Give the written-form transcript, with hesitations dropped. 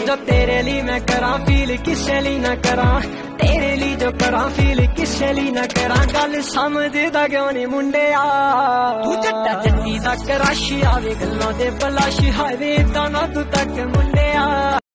जो तेरे लिए मैं करा फील किसे लिए ना करा, तेरे लिए जो करा फील किसे लिए ना करा। गल समझदा क्यों नहीं मुंडिया, तू जट्टा जट्टी दा क्रश आवे गल्लां दे बलाश हावे तां ना तू तक मुंडिया।